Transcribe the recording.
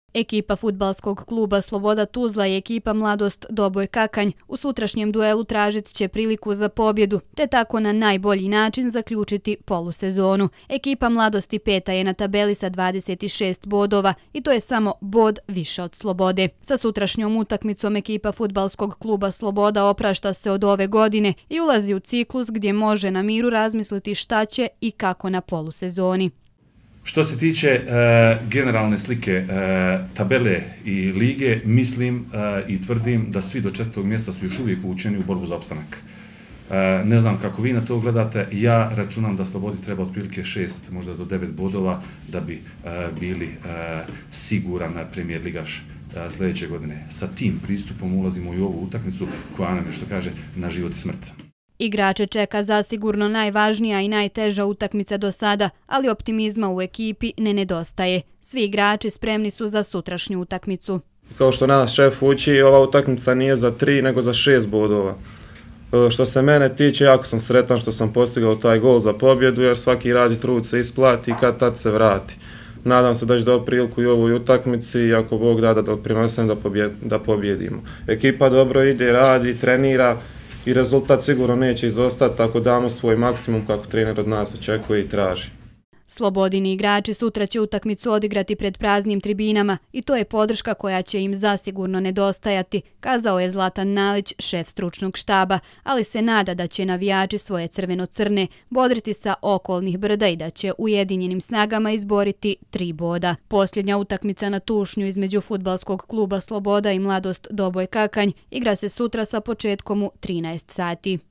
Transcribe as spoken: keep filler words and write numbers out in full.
Ekipa fudbalskog kluba Sloboda Tuzla i ekipa Mladost Doboj Kakanj u sutrašnjem duelu tražit će priliku za pobjedu, te tako na najbolji način zaključiti polusezonu. Ekipa Mladosti peta je na tabeli sa dvadeset šest bodova i to je samo bod više od Slobode. Sa sutrašnjom utakmicom ekipa fudbalskog kluba Sloboda oprašta se od ove godine i ulazi u ciklus gdje može na miru razmisliti šta će i kako na polusezoni. Što se tiče e, generalne slike e, tabele i lige, mislim e, i tvrdim da svi do četvrtog mjesta su još uvijek uvučeni u borbu za opstanak. E, ne znam kako vi na to gledate, ja računam da Slobodi treba otprilike šest, možda do devet bodova da bi e, bili e, siguran premijer ligaš e, sljedeće godine. Sa tim pristupom ulazimo i u ovu utakmicu koja nam je, što kaže, na život i smrt. Igrače čeka zasigurno najvažnija i najteža utakmica do sada, ali optimizma u ekipi ne nedostaje. Svi igrači spremni su za sutrašnju utakmicu. Kao što nas šef uči, ova utakmica nije za tri, nego za šest bodova. Što se mene tiče, jako sam sretan što sam postigao taj gol za pobjedu, jer svaki radi trud se isplati i kad tad se vrati. Nadam se da će dobiti priliku i u ovoj utakmici i ako Bog da da doprinesem da, da pobjedimo. Ekipa dobro ide, radi, trenira i rezultat sigurno neće izostati, tako damo svoj maksimum kako trener od nas očekuje i traži. Slobodini igrači sutra će utakmicu odigrati pred praznim tribinama i to je podrška koja će im zasigurno nedostajati, kazao je Zlatan Nalić, šef stručnog štaba, ali se nada da će navijači svoje crveno-crne bodriti sa okolnih brda i da će ujedinjenim snagama izboriti tri boda. Posljednja utakmica na Tušnju između fudbalskog kluba Sloboda i Mladost Doboj Kakanj igra se sutra sa početkom u trinaest sati.